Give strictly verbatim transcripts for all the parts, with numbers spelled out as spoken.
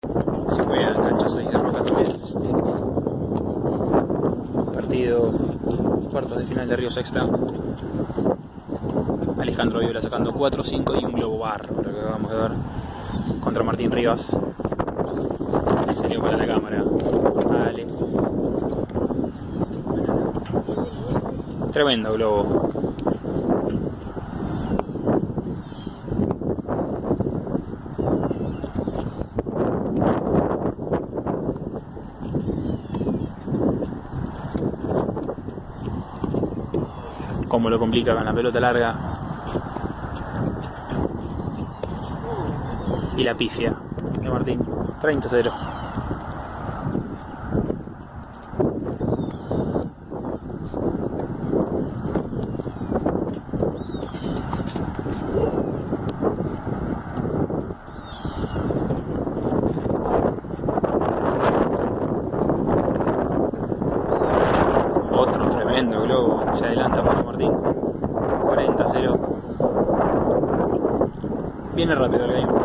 Se juega en cancha seis de Roca también. Partido cuartos de final de Río Sexta. Alejandro Viola sacando cuatro cinco y un globo bárbaro que acabamos de ver contra Martín Rivas. Le salió para la cámara. Dale. Tremendo globo. Cómo lo complica con la pelota larga. Y la pifia de Martín. treinta a cero. Otro tremendo globo. Se adelanta mucho Martín. cuarenta a cero. Viene rápido el game.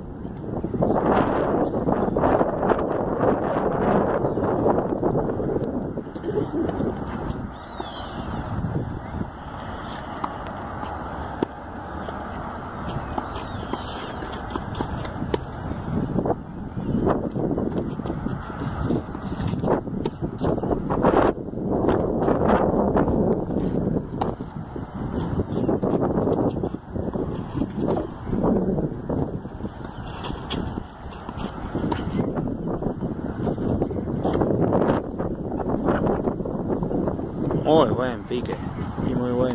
Muy buen pique y muy buen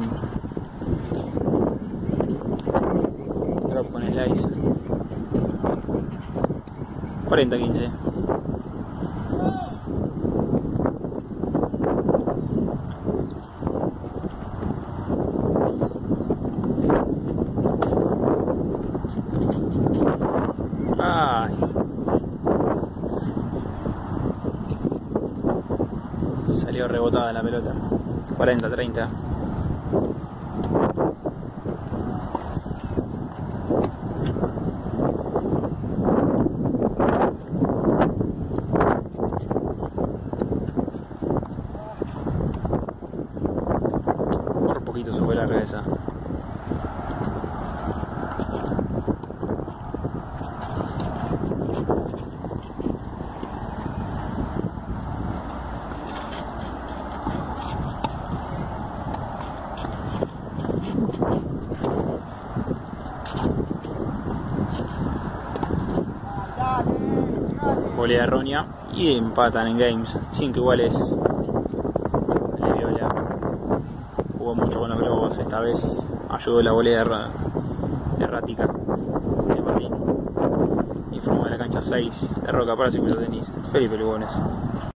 drop con slice. cuarenta a quince. Ay. Salió rebotada la pelota. cuarenta a treinta. Por poquito se fue larga esa. Volea errónea y empatan en games. cinco iguales. Le Viola jugó mucho con los globos esta vez. Ayudó la volea err errática de Martín. Informó de la cancha seis de Roca para Circuito Tenis. Felipe Lugones.